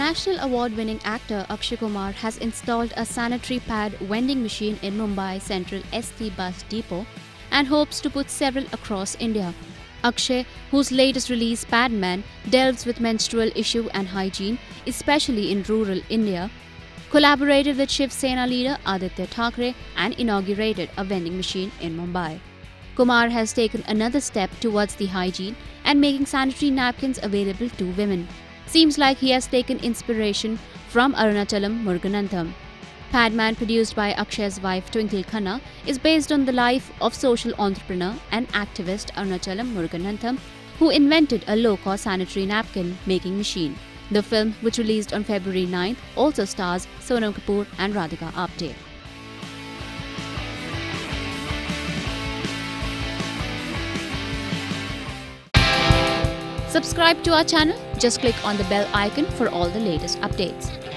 National award-winning actor Akshay Kumar has installed a sanitary pad vending machine in Mumbai Central ST bus depot and hopes to put several across India. Akshay, whose latest release Padman delves with menstrual issue and hygiene, especially in rural India, collaborated with Shiv Sena leader Aaditya Thackeray and inaugurated a vending machine in Mumbai. Kumar has taken another step towards the hygiene and making sanitary napkins available to women. Seems like he has taken inspiration from Arunachalam Muruganantham. Padman, produced by Akshay's wife Twinkle Khanna, is based on the life of social entrepreneur and activist Arunachalam Muruganantham, who invented a low-cost sanitary napkin making machine. The film, which released on February 9th, also stars Sonam Kapoor and Radhika Apte. Subscribe to our channel. Just click on the bell icon for all the latest updates.